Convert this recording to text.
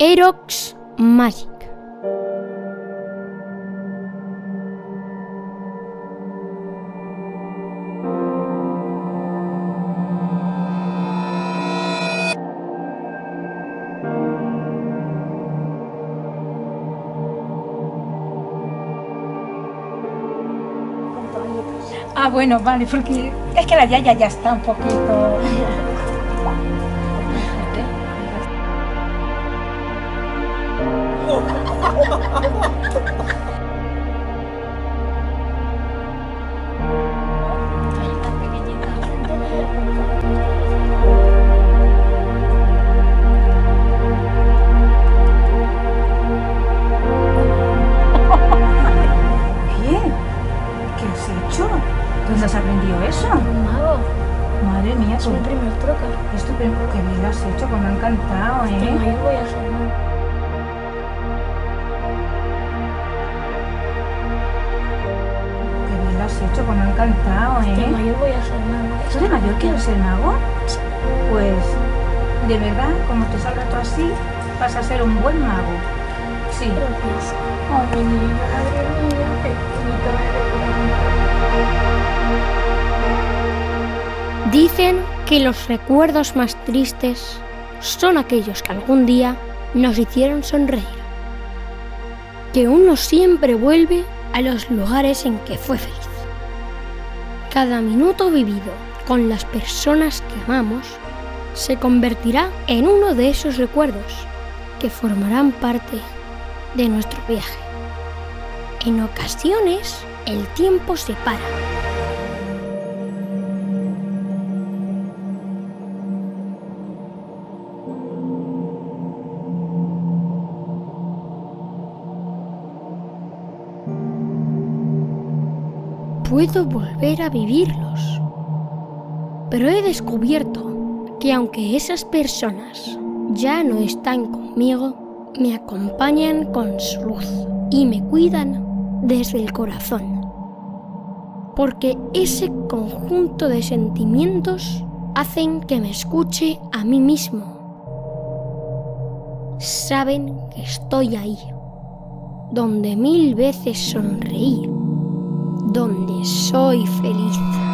Erox Magic. Ah, bueno, vale, porque es que la yaya ya está un poquito... ¿Dónde has aprendido eso? Mago. Madre mía, Es mi primer truco. Es tu primer truco. Qué bien lo has hecho, pues me ha encantado, ¿eh? De mayor voy a ser mago. Qué bien lo has hecho, pues me ha encantado, ¿eh? De mayor voy a ser mago. ¿Tú de mayor quieres ser mago? Sí. Pues, de verdad, como te salga todo así, vas a ser un buen mago. Sí. Gracias. Oh, mi niña, madre mía, qué bonito eres. Dicen que los recuerdos más tristes son aquellos que algún día nos hicieron sonreír. Que uno siempre vuelve a los lugares en que fue feliz. Cada minuto vivido con las personas que amamos se convertirá en uno de esos recuerdos que formarán parte de nuestro viaje. En ocasiones, el tiempo se para. Puedo volver a vivirlos. Pero he descubierto que aunque esas personas ya no están conmigo, me acompañan con su luz y me cuidan desde el corazón. Porque ese conjunto de sentimientos hacen que me escuche a mí mismo. Saben que estoy ahí, donde 1000 veces sonreí, donde soy feliz.